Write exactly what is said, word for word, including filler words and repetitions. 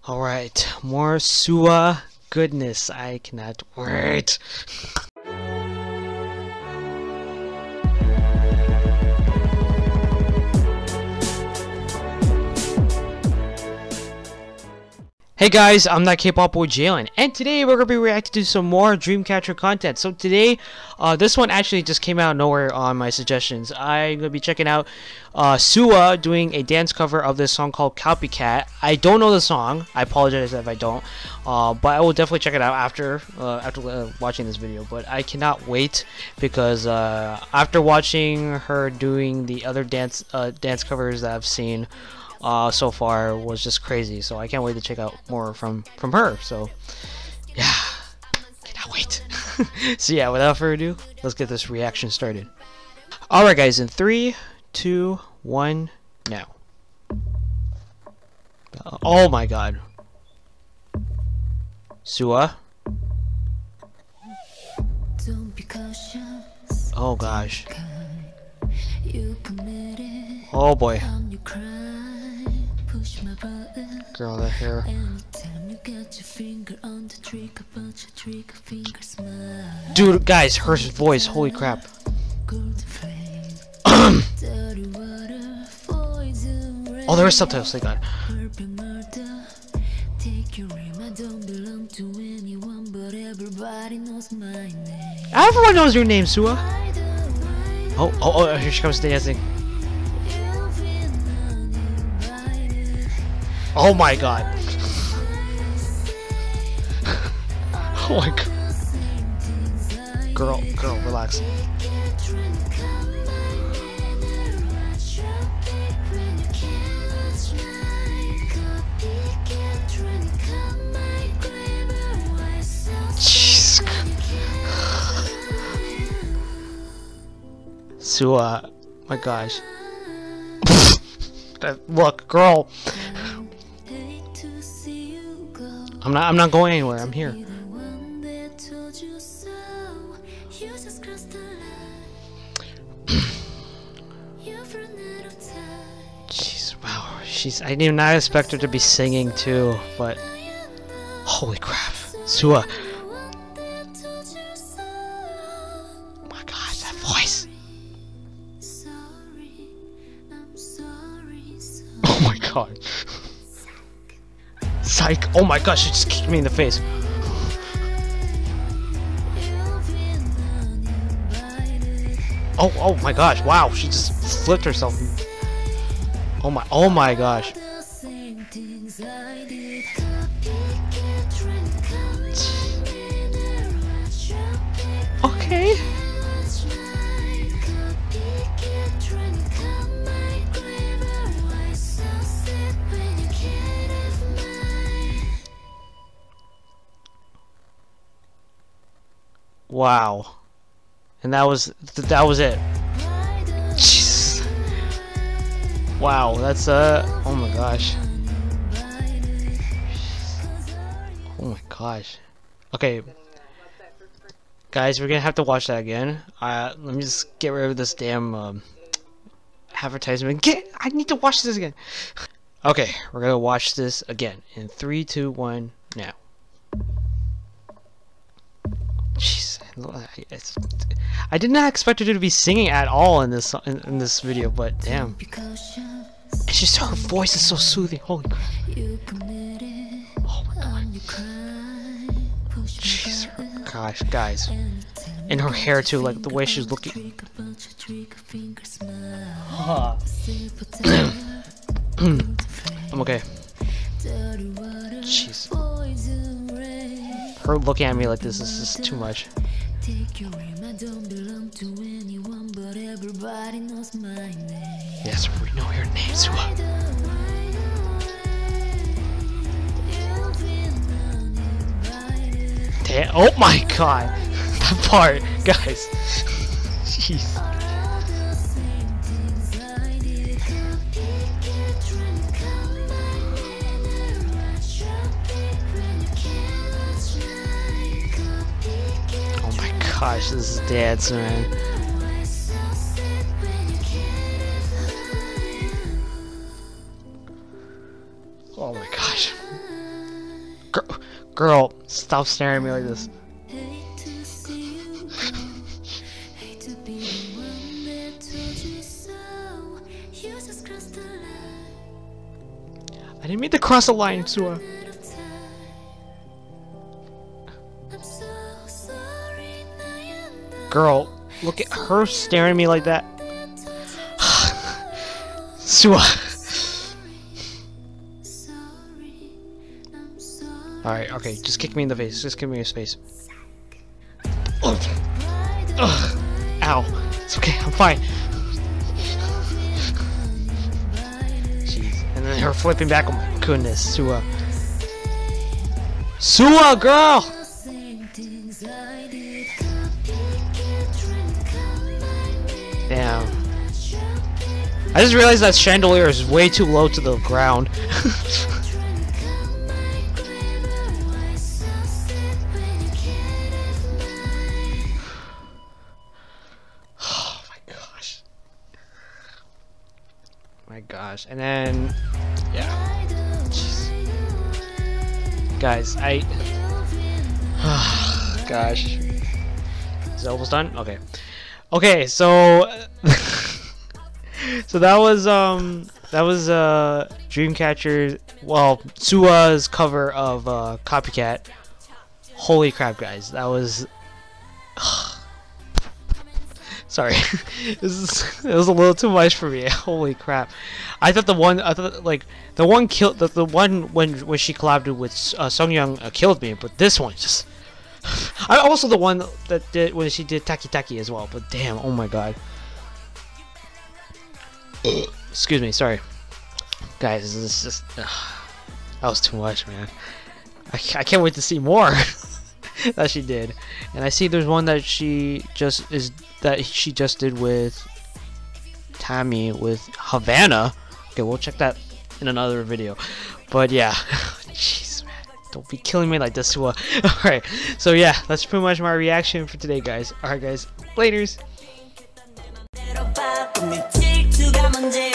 Alright, more Sua goodness. I cannot wait. Hey guys, I'm ThatKpopBoyJaylen, and today we're going to be reacting to some more DREAMCATCHER content. So today, uh, this one actually just came out of nowhere on my suggestions. I'm going to be checking out uh, Sua doing a dance cover of this song called Copycat. I don't know the song. I apologize if I don't, uh, but I will definitely check it out after uh, after uh, watching this video. But I cannot wait because uh, after watching her doing the other dance uh, dance covers that I've seen Uh, so far was just crazy, so I can't wait to check out more from from her. So yeah, cannot wait. So yeah, without further ado, let's get this reaction started. Alright guys, in three, two, one, now. Uh, oh my god. Sua. Oh gosh. Oh boy. Girl, that hair. Dude, guys, her voice, holy crap. Oh, there is subtitles, thank God. Everyone knows your name, Sua. Oh, oh, oh, here she comes dancing. Oh my god. Oh my god. Girl, girl, relax. Jeez. Sua, my gosh. Look, girl. I'm not I'm not going anywhere. I'm here. Jeez, wow. She's I did not expect her to be singing too, but holy crap. Sua. Oh my gosh, that voice. Oh my god. Psych! Oh my gosh, she just kicked me in the face. Oh, oh my gosh! Wow, she just flipped herself. Oh my, oh my gosh. Okay. Wow, and that was th that was it. Jesus. Wow, that's uh. Oh my gosh. Oh my gosh. Okay, guys, we're gonna have to watch that again. Uh, let me just get rid of this damn um, advertisement. Get. I need to watch this again. Okay, we're gonna watch this again in three, two, one, now. Jeez, it's, I did not expect her to be singing at all in this in, in this video, but damn, it's just her voice is so soothing. Holy crap! Oh my god! Jeez, gosh, guys, and her hair too, like the way she's looking. I'm okay. Jeez. Her looking at me like this is just too much. Yes, we know your name, Sua. Damn, oh my god! That part, guys. Jeez. Gosh, this is dance, man. Oh my gosh. Girl, stop staring at me like this. I didn't mean to cross the line, Sua. Girl, look at her staring at me like that. Sua. Alright, okay, just kick me in the face. Just kick me in the face. Ugh. Ugh. Ow. It's okay, I'm fine. Jeez. And then her flipping back. Oh my goodness, Sua. Sua, girl! Damn. I just realized that chandelier is way too low to the ground. Oh my gosh. My gosh. And then, yeah. Jeez. Guys, I... Gosh. Is it almost done? Okay. Okay, so... So that was um that was uh Dreamcatcher, well, Sua's cover of uh Copycat. Holy crap, guys, that was sorry. This is it was a little too much for me. Holy crap. I thought the one I thought like the one killed the, the one when when she collabed with uh, Sungyoung uh, killed me, but this one just I also the one that did when she did Taki Taki as well, but damn, oh my god. Excuse me, sorry. Guys, this is just... Uh, that was too much, man. I, I can't wait to see more that she did. And I see there's one that she just is... That she just did with... Tammy with Havana. Okay, we'll check that in another video. But yeah. Jeez, man. Don't be killing me like this. Alright, so yeah, that's pretty much my reaction for today, guys. Alright, guys. Laters. 문제